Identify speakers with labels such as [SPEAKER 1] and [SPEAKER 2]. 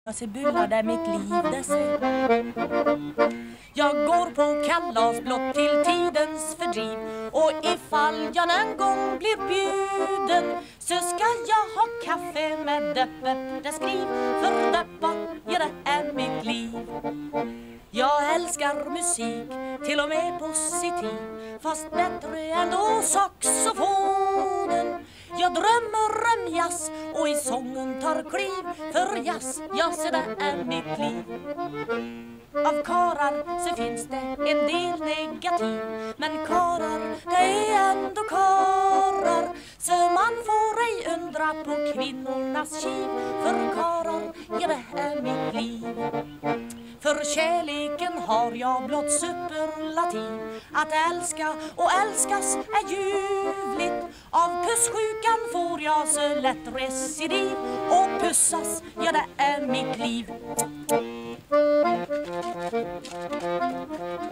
[SPEAKER 1] Se bulade mitt liv desse. Jag går på kalas blott till tidens fördriv, och ifall jag en gång blir bjuden så ska jag ha kaffe med döppet det skriv, för döppa, ja det är mitt liv. Jag älskar musik, till och med positiv, fast bättre ändå saxofonen. Jag drömmer om jazz och i sången tar kliv, för jazz, ja så det är mitt liv. Av karar så finns det en del negativ, men karar, det är ändå karar, så man får ej undra på kvinnornas kiv, för karar, ja det är mitt liv. För kärleken har jag blott superlativ, att älska och älskas är ljuvligt. Av pusssjukan får jag så lätt recidiv, och pussas, ja det är mitt liv.